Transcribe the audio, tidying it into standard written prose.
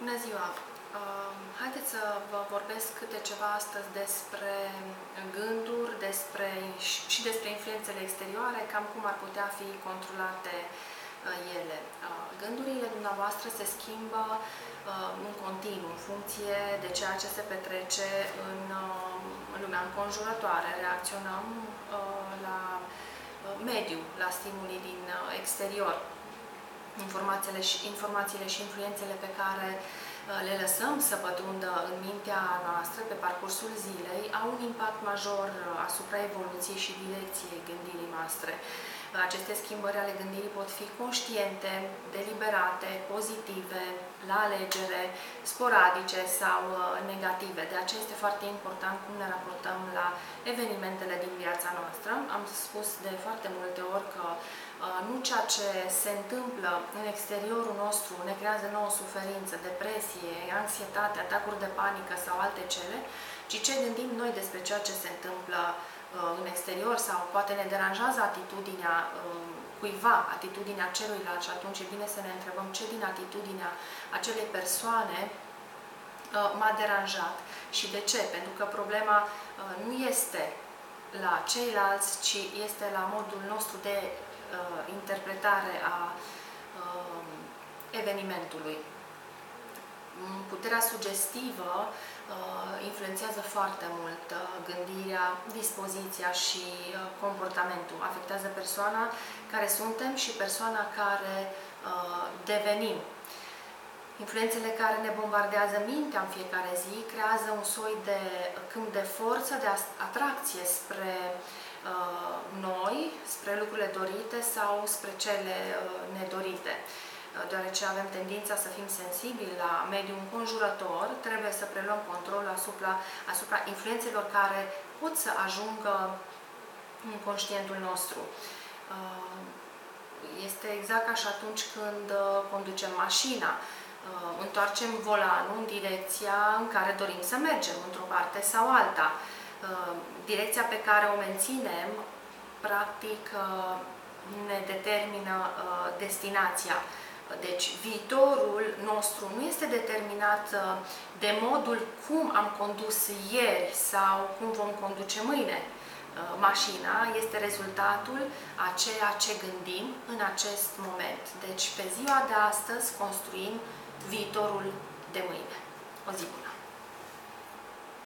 Bună ziua! Haideți să vă vorbesc câte ceva astăzi despre gânduri, și despre influențele exterioare, cam cum ar putea fi controlate ele. Gândurile dumneavoastră se schimbă în continuu, în funcție de ceea ce se petrece în lumea înconjurătoare. Reacționăm la mediu, la stimulii din exterior. Informațiile și influențele pe care le lăsăm să pătrundă în mintea noastră pe parcursul zilei au un impact major asupra evoluției și direcției gândirii noastre. Aceste schimbări ale gândirii pot fi conștiente, deliberate, pozitive, la alegere, sporadice sau negative. De aceea este foarte important cum ne raportăm la evenimentele din viața noastră. Am spus de foarte multe ori că nu ceea ce se întâmplă în exteriorul nostru ne creează nouă suferință, depresie, anxietate, atacuri de panică sau alte cele, ci ce gândim noi despre ceea ce se întâmplă în exterior sau poate ne deranjează atitudinea cuiva, atitudinea celuilalt și atunci e bine să ne întrebăm ce din atitudinea acelei persoane m-a deranjat și de ce? Pentru că problema nu este la ceilalți, ci este la modul nostru de interpretare a evenimentului. Puterea sugestivă influențează foarte mult gândirea, dispoziția și comportamentul. Afectează persoana care suntem și persoana care devenim. Influențele care ne bombardează mintea în fiecare zi creează un soi de câmp de forță, de atracție spre noi, spre lucrurile dorite sau spre cele nedorite. Deoarece avem tendința să fim sensibili la mediul înconjurător, trebuie să preluăm controlul asupra influențelor care pot să ajungă în conștientul nostru. Este exact ca și atunci când conducem mașina. Întoarcem volanul în direcția în care dorim să mergem, într-o parte sau alta. Direcția pe care o menținem, practic, ne determină destinația. Deci, viitorul nostru nu este determinat de modul cum am condus ieri sau cum vom conduce mâine. Mașina este rezultatul a ceea ce gândim în acest moment. Deci, pe ziua de astăzi construim viitorul de mâine. O zi bună!